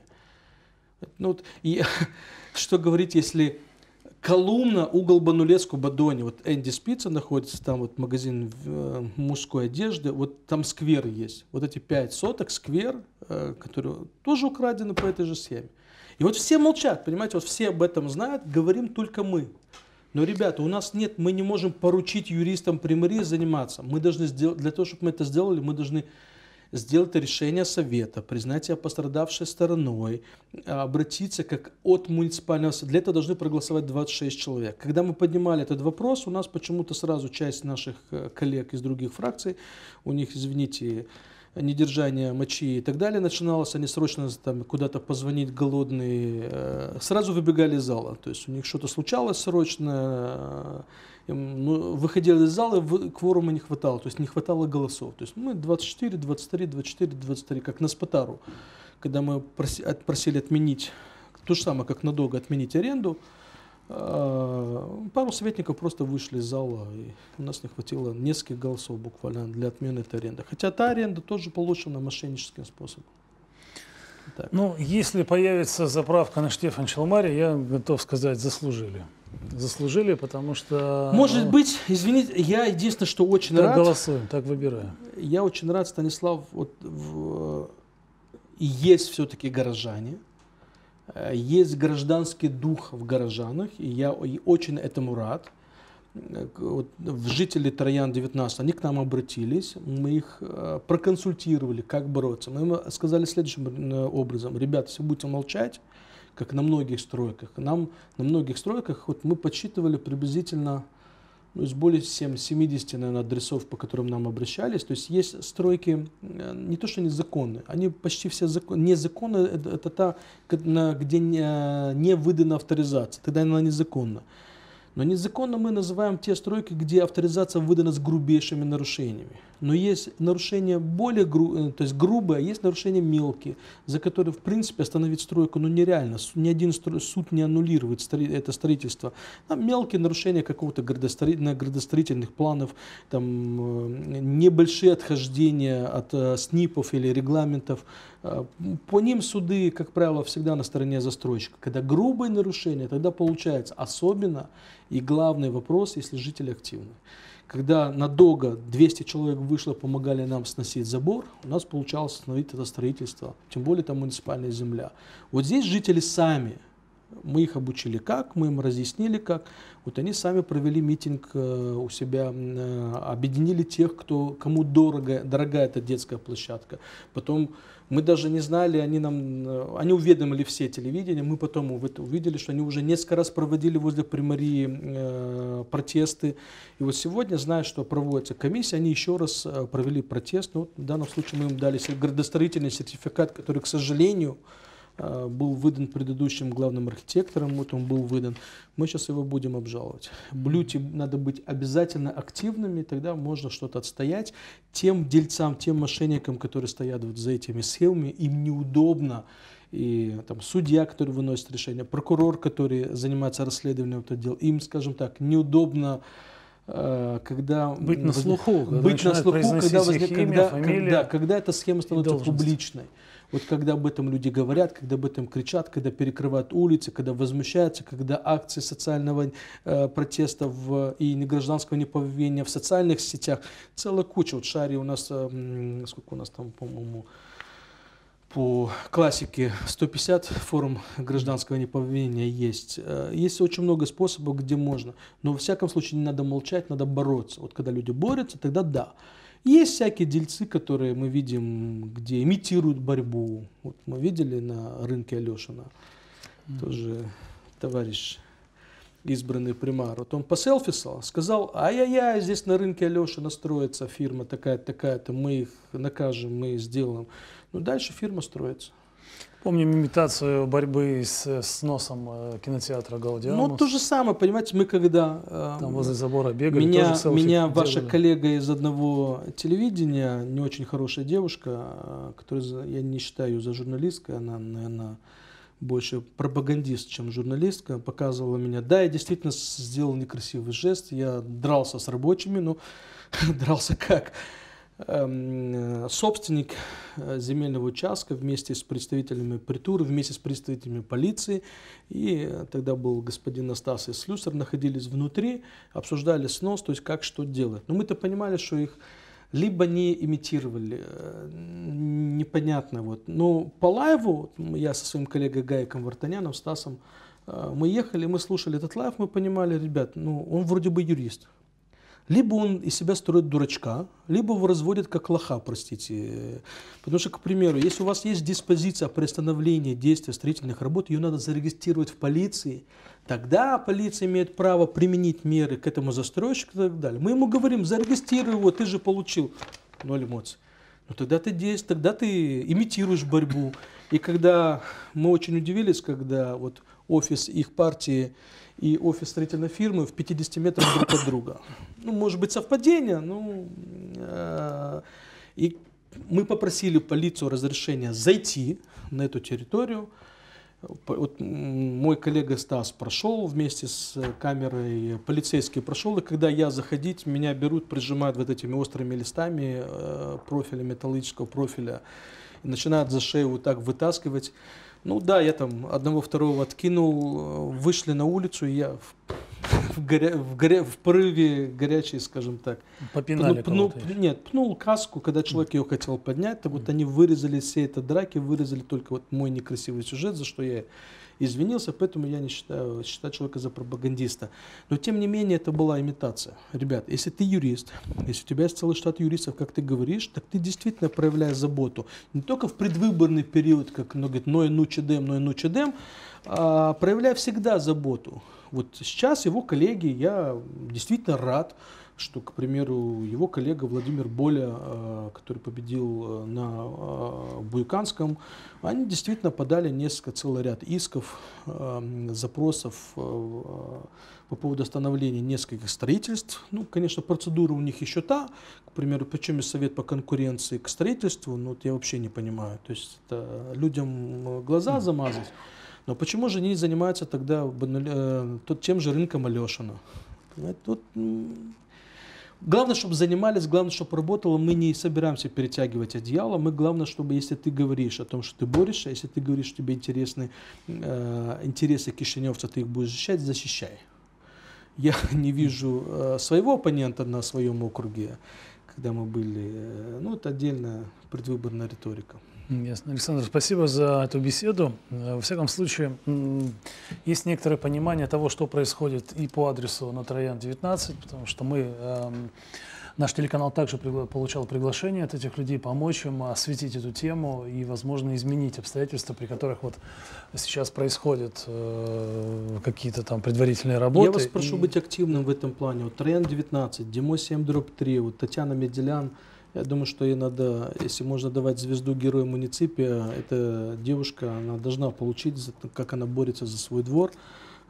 Ну, вот, и что говорить, если... Колумна, угол Банулецку-Бадони, вот Энди Спица находится, там вот магазин э, мужской одежды, вот там сквер есть. Вот эти пять соток, сквер, э, которые тоже украдены по этой же схеме. И вот все молчат, понимаете, вот все об этом знают, говорим только мы. Но, ребята, у нас нет, мы не можем поручить юристам при мэрии заниматься. Мы должны сделать, для того, чтобы мы это сделали, мы должны сделать решение совета, признать себя пострадавшей стороной, обратиться как от муниципального совета. Для этого должны проголосовать двадцать шесть человек. Когда мы поднимали этот вопрос, у нас почему-то сразу часть наших коллег из других фракций, у них, извините, недержание мочи и так далее начиналось, они срочно там куда-то позвонить голодные, сразу выбегали из зала. То есть у них что-то случалось срочно, ну, выходили из зала, кворума не хватало, то есть не хватало голосов. То есть мы двадцать четыре, двадцать три, двадцать четыре, двадцать три, как на Спотару, когда мы просили отменить, то же самое, как надолго отменить аренду, пару советников просто вышли из зала, и у нас не хватило нескольких голосов буквально для отмены этой аренды. Хотя та аренда тоже получена мошенническим способом. Так. Ну, если появится заправка на Штефан-Челмаре, я готов сказать, заслужили. Заслужили, потому что... Может ну, быть, извините, я единственное, что очень так рад... голосуем, так выбираем. Я очень рад, Станислав, вот, в, есть все-таки горожане, есть гражданский дух в горожанах, и я очень этому рад. Вот, жители Троян девятнадцать, они к нам обратились, мы их проконсультировали, как бороться. Мы им сказали следующим образом: ребята, если будете молчать, как на многих стройках, нам на многих стройках вот мы подсчитывали приблизительно, ну, из более семидесяти, наверное, адресов, по которым нам обращались. То есть есть стройки не то что незаконные, они почти все закон, незаконные, это, это та, где не, не выдана авторизация, тогда она незаконна. Но незаконно мы называем те стройки, где авторизация выдана с грубейшими нарушениями. Но есть нарушения более гру, то есть грубые, а есть нарушения мелкие, за которые, в принципе, остановить стройку ну, нереально. Ни один суд не аннулирует это строительство. Там мелкие нарушения какого-то градостроительных планов, там, небольшие отхождения от э, СНИПов или регламентов. По ним суды, как правило, всегда на стороне застройщика. Когда грубые нарушения, тогда получается особенно и главный вопрос, если жители активны. Когда надолго двести человек вышло, помогали нам сносить забор, у нас получалось остановить это строительство, тем более там муниципальная земля. Вот здесь жители сами, мы их обучили как, мы им разъяснили как, вот они сами провели митинг у себя, объединили тех, кто, кому дорого, дорога эта детская площадка. Потом мы даже не знали, они нам, они уведомили все телевидения, мы потом увидели, что они уже несколько раз проводили возле примарии э, протесты. И вот сегодня, зная, что проводится комиссия, они еще раз провели протест. Ну, вот в данном случае мы им дали градостроительный сертификат, который, к сожалению, был выдан предыдущим главным архитектором, вот он был выдан. Мы сейчас его будем обжаловать. Блюте надо быть обязательно активными, тогда можно что-то отстоять. Тем дельцам, тем мошенникам, которые стоят вот за этими схемами, им неудобно. И там судья, который выносит решение, прокурор, который занимается расследованием этого дела, им, скажем так, неудобно, когда быть на слуху, быть на слуху, когда, возник, имя, когда, фамилия, когда, когда эта схема становится публичной. Вот когда об этом люди говорят, когда об этом кричат, когда перекрывают улицы, когда возмущаются, когда акции социального э, протеста в, и негражданского неповиновения в социальных сетях, целая куча. Вот Шари у нас, э, сколько у нас там, по-моему, по классике сто пятьдесят форум гражданского неповиновения есть. Есть очень много способов, где можно. Но во всяком случае не надо молчать, надо бороться. Вот когда люди борются, тогда да. Есть всякие дельцы, которые мы видим, где имитируют борьбу. Вот мы видели на рынке Алешина. Mm-hmm. Тоже товарищ, избранный примар. Вот он поселфисал, сказал: ай-яй-яй, здесь на рынке Алешина строится фирма такая-то, такая-то, мы их накажем, мы их сделаем. Ну, дальше фирма строится. Помним имитацию борьбы с сносом кинотеатра «Гаудиамус». Ну, то же самое, понимаете, мы когда... Там возле забора бегали, меня, тоже меня делали. Ваша коллега из одного телевидения, не очень хорошая девушка, которую я не считаю за журналисткой, она, наверное, больше пропагандист, чем журналистка, показывала меня. Да, я действительно сделал некрасивый жест, я дрался с рабочими, но дрался как? Собственник земельного участка вместе с представителями притуры, вместе с представителями полиции, и тогда был господин Настас и Слюсар, находились внутри, обсуждали снос, то есть как что делать. Но мы-то понимали, что их либо не имитировали, непонятно. Вот. Но по лайву, я со своим коллегой Гаиком Вартаняном, Стасом, мы ехали, мы слушали этот лайв, мы понимали, ребят, ну он вроде бы юрист. Либо он из себя строит дурачка, либо его разводят как лоха, простите. Потому что, к примеру, если у вас есть диспозиция о приостановлении действия строительных работ, ее надо зарегистрировать в полиции, тогда полиция имеет право применить меры к этому застройщику и так далее. Мы ему говорим: зарегистрируй его, ты же получил. Ноль эмоций. Но тогда ты действуешь, тогда ты имитируешь борьбу. И когда мы очень удивились, когда вот офис их партии и офис строительной фирмы в пятидесяти метрах друг от друга. Ну, может быть, совпадение, ну, э, и мы попросили полицию разрешения зайти на эту территорию. Вот мой коллега Стас прошел вместе с камерой, полицейский прошел, и когда я заходить, меня берут, прижимают вот этими острыми листами э, профиля, металлического профиля, и начинают за шею вот так вытаскивать. Ну да, я там одного-второго откинул, вышли на улицу, и я в, в, горя, в, горя, в порыве горячей, скажем так, попинали пнул, пнул, нет, пнул каску, когда человек ее хотел поднять, так вот они вырезали все это драки, вырезали только вот мой некрасивый сюжет, за что я извинился, поэтому я не считаю, считаю человека за пропагандиста. Но тем не менее это была имитация. Ребят, если ты юрист, если у тебя есть целый штат юристов, как ты говоришь, так ты действительно проявляешь заботу. Не только в предвыборный период, как он говорит, ной ну чедем, ной ну чедем, а проявляй всегда заботу. Вот сейчас его коллеги, я действительно рад, что, к примеру, его коллега Владимир Боля, который победил на Буйканском, они действительно подали несколько, целый ряд исков, запросов по поводу остановления нескольких строительств. Ну, конечно, процедура у них еще та, к примеру, причем и совет по конкуренции к строительству, ну, вот я вообще не понимаю. То есть это людям глаза замазать. Но почему же они занимаются тогда тот, тем же рынком Алешина? Тут... Главное, чтобы занимались, главное, чтобы работало. Мы не собираемся перетягивать одеяло. Мы главное, чтобы, если ты говоришь о том, что ты борешься, если ты говоришь, что тебе интересны э, интересы кишиневца, ты их будешь защищать, защищай. Я не вижу э, своего оппонента на своем округе, когда мы были. Э, ну, это отдельная предвыборная риторика. Ясно. Александр, спасибо за эту беседу. Во всяком случае, есть некоторое понимание того, что происходит и по адресу на Троян девятнадцать, потому что мы, э, наш телеканал также пригла- получал приглашение от этих людей помочь им осветить эту тему и, возможно, изменить обстоятельства, при которых вот сейчас происходят э, какие-то там предварительные работы. Я вас прошу и... быть активным в этом плане. Вот Троян девятнадцать, Демо семь дробь три, вот Татьяна Меделян. Я думаю, что ей надо, если можно давать звезду Героя Муниципия, эта девушка, она должна получить, как она борется за свой двор,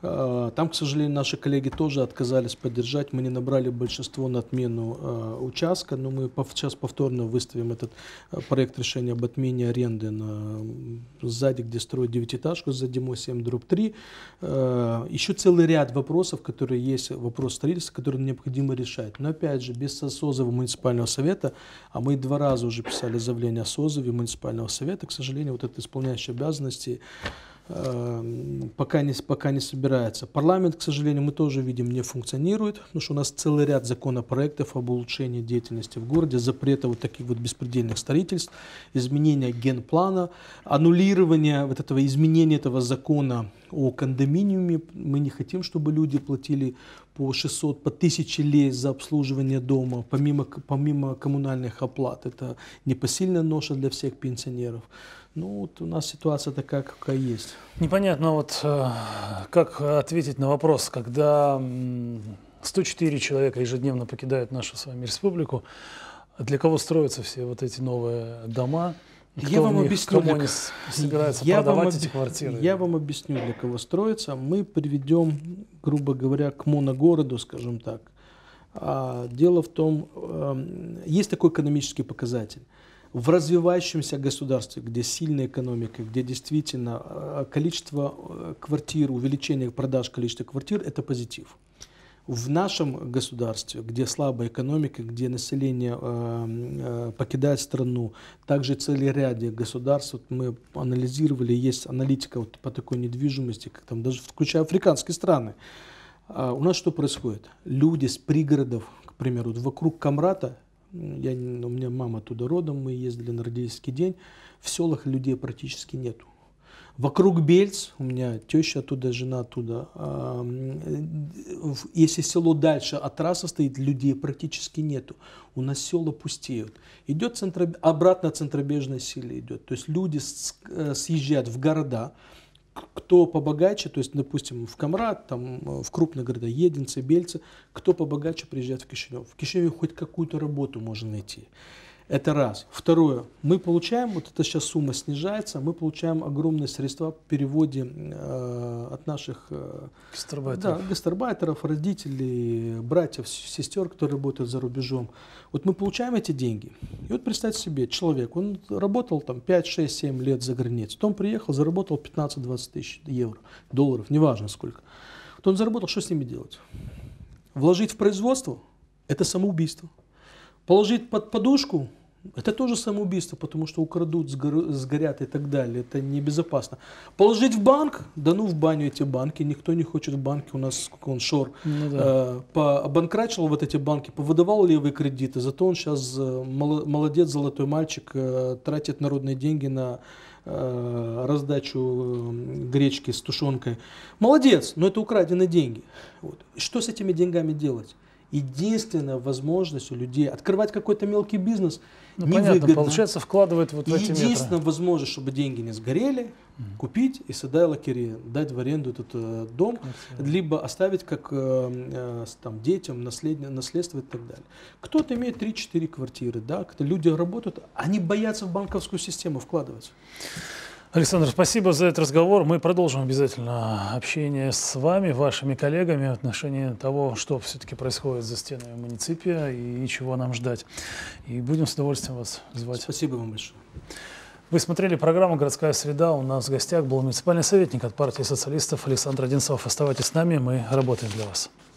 Там, к сожалению, наши коллеги тоже отказались поддержать. Мы не набрали большинство на отмену э, участка, но мы сейчас повторно выставим этот э, проект решения об отмене аренды на, сзади, где строят девятиэтажку, за Димо семь дробь три. Э, еще целый ряд вопросов, которые есть, вопрос строительства, которые необходимо решать. Но опять же, без созыва муниципального совета, а мы два раза уже писали заявление о созыве муниципального совета, к сожалению, вот это исполняющие обязанности Пока не, пока не собирается. Парламент, к сожалению, мы тоже видим, не функционирует, потому что у нас целый ряд законопроектов об улучшении деятельности в городе, запрета вот таких вот беспредельных строительств, изменения генплана, аннулирование вот этого изменения этого закона о кондоминиуме. Мы не хотим, чтобы люди платили по шестьсот, по тысяче лей за обслуживание дома, помимо, помимо коммунальных оплат. Это непосильная ноша для всех пенсионеров. Ну, вот у нас ситуация такая, какая есть. Непонятно, вот э, как ответить на вопрос, когда сто четыре человека ежедневно покидают нашу с вами республику, для кого строятся все вот эти новые дома? Кто я вам них, объясню, кому для... они собираются я продавать вам эти квартиры? Я вам объясню, для кого строятся. Мы приведем, грубо говоря, к моногороду, скажем так. А, дело в том, э, есть такой экономический показатель. В развивающемся государстве, где сильная экономика, где действительно количество квартир, увеличение продаж количества квартир – это позитив. В нашем государстве, где слабая экономика, где население э, покидает страну, также целый ряд государств, вот мы анализировали, есть аналитика вот по такой недвижимости, как там, даже включая африканские страны. А у нас что происходит? Люди с пригородов, к примеру, вокруг Камрата, Я, у меня мама оттуда родом, мы ездили на родительский день, в селах людей практически нету. Вокруг Бельц, у меня теща оттуда, жена оттуда, если село дальше от трассы стоит, людей практически нету. У нас села пустеют. Идет центро, обратно центробежная сила идет, то есть люди съезжают в города. Кто побогаче, то есть, допустим, в Камрат, там, в крупные города, Единцы, Бельцы, кто побогаче приезжает в Кишинев. В Кишиневе хоть какую-то работу можно найти. Это раз. Второе. Мы получаем, вот эта сейчас сумма снижается, мы получаем огромные средства в переводе э, от наших э, гастарбайтеров. Да, гастарбайтеров, родителей, братьев, сестер, которые работают за рубежом. Вот мы получаем эти деньги. И вот представьте себе, человек, он работал там пять, шесть, семь лет за границей, потом приехал, заработал пятнадцать-двадцать тысяч евро, долларов, неважно сколько. Вот он заработал, что с ними делать? Вложить в производство – это самоубийство. Положить под подушку – это тоже самоубийство, потому что украдут, сгорят и так далее. Это небезопасно. Положить в банк – да ну в баню эти банки. Никто не хочет в банке. У нас сколько он шор. Ну, да. э, пообанкрачил вот эти банки, повыдавал левые кредиты. Зато он сейчас молодец, золотой мальчик, э, тратит народные деньги на э, раздачу гречки с тушенкой. Молодец, но это украденные деньги. Вот. Что с этими деньгами делать? Единственная возможность у людей открывать какой-то мелкий бизнес ну, невыгодно. Понятно, получается, вкладывать вот в эти метры. Единственная возможность, чтобы деньги не сгорели, mm. купить и садай лакерия, дать в аренду этот э, дом, Красиво. Либо оставить как э, э, там, детям наследие, наследство и так далее. Кто-то имеет три-четыре квартиры, да, когда люди работают, они боятся в банковскую систему вкладываться. Александр, спасибо за этот разговор. Мы продолжим обязательно общение с вами, вашими коллегами в отношении того, что все-таки происходит за стенами муниципия и чего нам ждать. И будем с удовольствием вас звать. Спасибо вам большое. Вы смотрели программу «Городская среда». У нас в гостях был муниципальный советник от партии социалистов Александр Одинцов. Оставайтесь с нами, мы работаем для вас.